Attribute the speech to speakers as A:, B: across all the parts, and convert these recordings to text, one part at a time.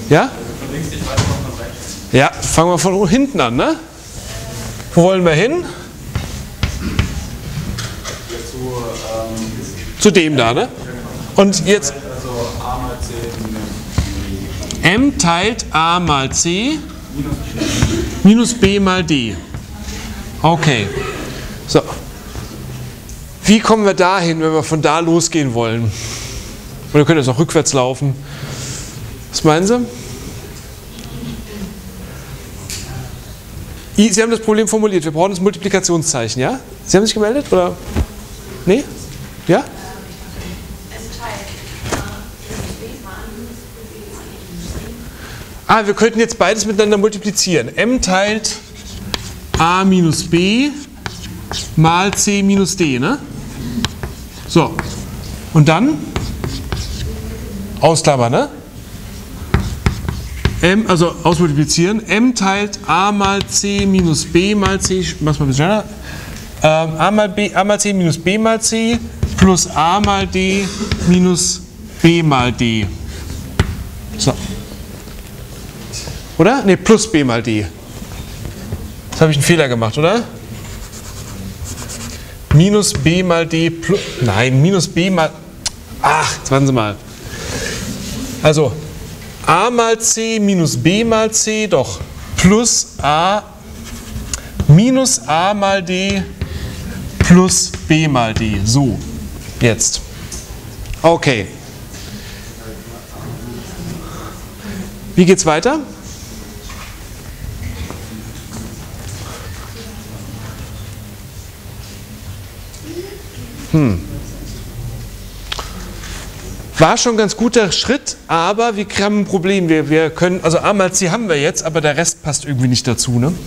A: Ja?
B: Von links geht weiter noch von rechts.
A: Ja, fangen wir von hinten an, ne? Wo wollen wir hin? Zu dem da, ne? Und jetzt
B: Also a mal c
A: m teilt a mal c minus b mal d. Okay. So. Wie kommen wir dahin, wenn wir von da losgehen wollen? Oder wir können jetzt auch rückwärts laufen. Was meinen Sie? Sie haben das Problem formuliert. Wir brauchen das Multiplikationszeichen, ja? Sie haben sich gemeldet, oder? Nee? Ja? Wir könnten jetzt beides miteinander multiplizieren. M teilt a minus b mal c minus d, ne? So. Und dann ausklammern, ne? M, also ausmultiplizieren. M teilt a mal c minus b mal c, mach's mal ein bisschen schneller. A mal c minus b mal c plus a mal d minus b mal d. So. Oder? Ne, plus b mal d. Jetzt habe ich einen Fehler gemacht, oder? Minus b mal d plus. Nein, minus b mal. Ach, jetzt warten Sie mal. Also, a mal c minus b mal c, doch. Plus a minus a mal d plus b mal d. So, jetzt. Okay. Wie geht's weiter? War schon ein ganz guter Schritt, aber wir haben ein Problem. Wir können, also a mal c haben wir jetzt, aber der Rest passt irgendwie nicht dazu, ne?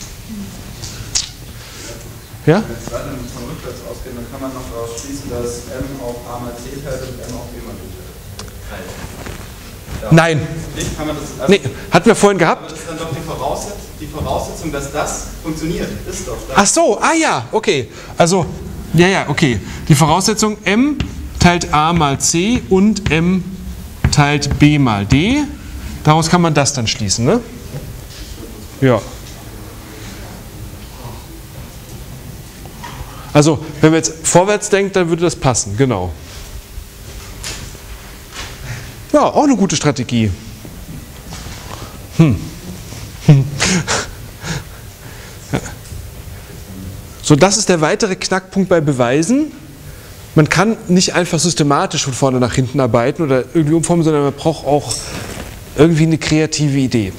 A: Ja?
B: Wenn wir von rückwärts ausgehen, dann kann man noch daraus schließen, dass m auf a mal c teilt und m auf b mal d teilt. Ja.
A: Nein.
B: Nicht? Kann man das, also
A: Nee, hatten wir vorhin gehabt.
B: aber das ist dann doch die Voraussetzung, dass das funktioniert. Ist doch das.
A: Ach so, ja, okay. Also, ja, okay. Die Voraussetzung m teilt a mal c und m teilt b mal d. Daraus kann man das dann schließen, ne? Ja. Also, wenn man jetzt vorwärts denkt, dann würde das passen, genau. Ja, auch eine gute Strategie. So, das ist der weitere Knackpunkt bei Beweisen. Man kann nicht einfach systematisch von vorne nach hinten arbeiten oder irgendwie umformen, sondern man braucht auch irgendwie eine kreative Idee.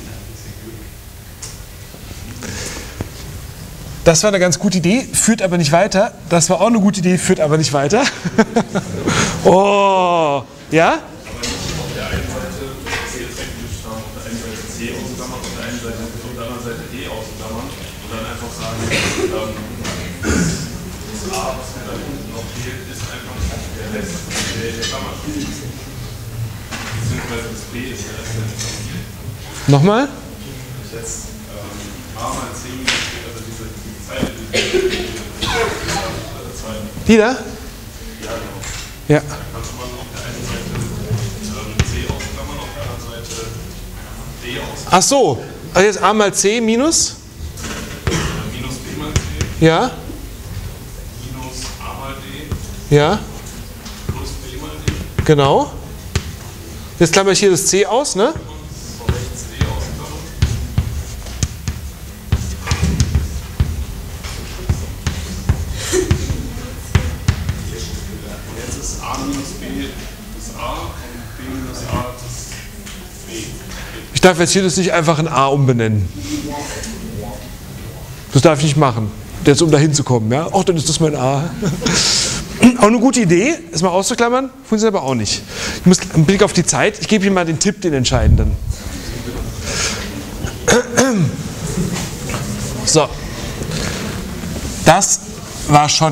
A: Das war eine ganz gute Idee, führt aber nicht weiter. Das war auch eine gute Idee, führt aber nicht weiter. Oh, ja?
C: Aber nicht auf der einen Seite C effektisch auf der einen Seite C ausklammern, auf der einen Seite auf der anderen Seite D ausklammern und dann einfach sagen, das A, was mir da unten noch fehlt, ist einfach der Rest der Klammer. Beziehungsweise das B ist der Rest der Klammer.
A: Nochmal?
C: Jetzt A mal C minus B, also diese Zeile,
A: Die da?
C: ja genau.
A: Ja.
C: Kannst man auf der einen Seite C ausklammern, auf der anderen Seite D ausklammern.
A: Ach so, also jetzt a mal c minus?
C: Minus B mal C,
A: Ja,
C: minus A mal D,
A: ja,
C: plus B mal D,
A: genau. Jetzt klammer ich hier das c aus, ne?
C: von rechts D ausklammern. Und jetzt ist A minus B das A und B minus A das B.
A: Ich darf jetzt hier das nicht einfach in a umbenennen. Das darf ich nicht machen. Jetzt um da hinzukommen, ja? Ach, dann ist das mein a. Auch eine gute Idee, es mal auszuklammern, funktioniert aber auch nicht. Ich muss im Blick auf die Zeit, ich gebe Ihnen mal den Tipp, den entscheidenden. So. Das war schon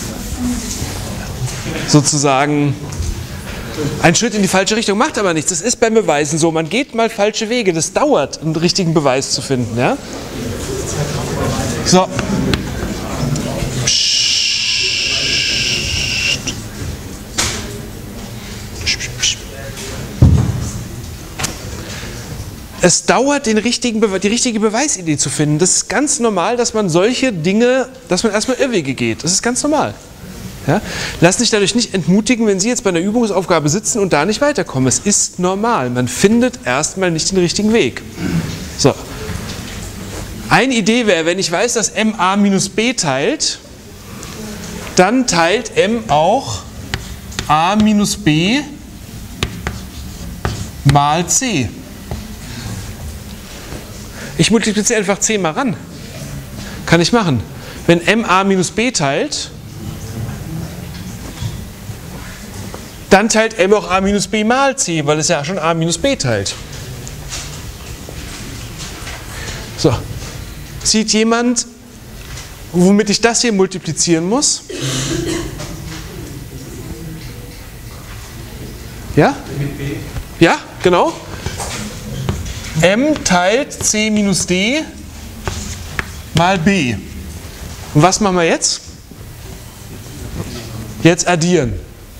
A: sozusagen ein Schritt in die falsche Richtung, macht aber nichts. Das ist beim Beweisen so, man geht mal falsche Wege, das dauert, einen richtigen Beweis zu finden. Ja? So. es dauert, die richtige Beweisidee zu finden. Das ist ganz normal, dass man solche Dinge, dass man erstmal Irrwege geht. Das ist ganz normal. Ja? Lassen sich dadurch nicht entmutigen, wenn Sie jetzt bei einer Übungsaufgabe sitzen und da nicht weiterkommen. Es ist normal. Man findet erstmal nicht den richtigen Weg. So. Eine Idee wäre, wenn ich weiß, dass m a minus b teilt, dann teilt m auch a minus b mal c. Ich multipliziere einfach c mal ran. Kann ich machen. Wenn m a minus b teilt, dann teilt m auch a minus b mal c, weil es ja schon a minus b teilt. So. Sieht jemand, womit ich das hier multiplizieren muss? Ja?
B: Mit B.
A: Ja, genau. M teilt c minus d mal b. Und was machen wir jetzt? Jetzt addieren.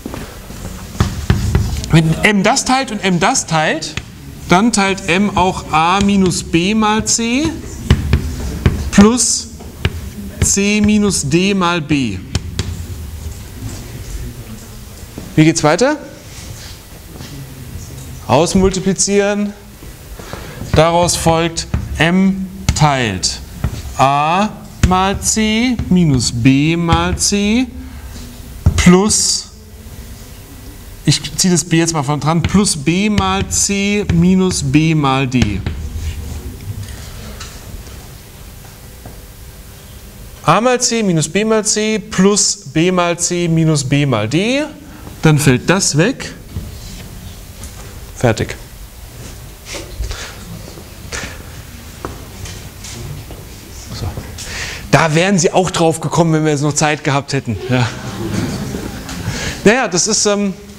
A: Wenn m das teilt und m das teilt, dann teilt m auch a minus b mal c plus c minus d mal b. Wie geht's weiter? Ausmultiplizieren. Daraus folgt m teilt a mal c minus b mal c plus, ich ziehe das b jetzt mal von dran, plus b mal c minus b mal d. a mal c minus b mal c plus b mal c minus b mal d. Dann fällt das weg. Fertig. So. Da wären Sie auch drauf gekommen, wenn wir jetzt noch Zeit gehabt hätten. Ja. Naja, das ist,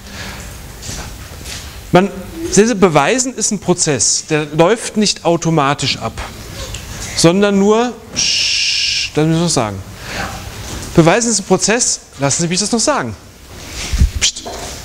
A: Beweisen ist ein Prozess, der läuft nicht automatisch ab, sondern nur, das muss ich noch sagen. Beweisen ist ein Prozess, lassen Sie mich das noch sagen. Psst.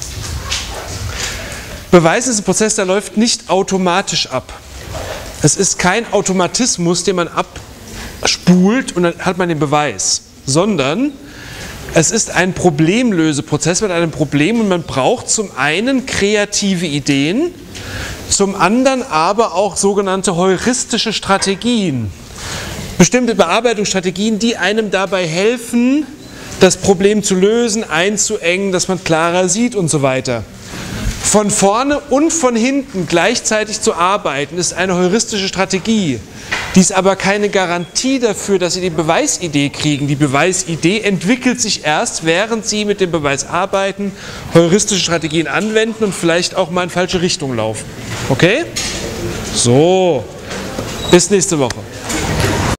A: Beweisen ist ein Prozess, der läuft nicht automatisch ab. Es ist kein Automatismus, den man abspult und dann hat man den Beweis, sondern es ist ein Problemlöseprozess mit einem Problem und man braucht zum einen kreative Ideen, zum anderen aber auch sogenannte heuristische Strategien. Bestimmte Bearbeitungsstrategien, die einem dabei helfen, das Problem zu lösen, einzuengen, dass man klarer sieht und so weiter. Von vorne und von hinten gleichzeitig zu arbeiten, ist eine heuristische Strategie. Die ist aber keine Garantie dafür, dass Sie die Beweisidee kriegen. Die Beweisidee entwickelt sich erst, während Sie mit dem Beweis arbeiten, heuristische Strategien anwenden und vielleicht auch mal in falsche Richtung laufen. Okay? So, bis nächste Woche.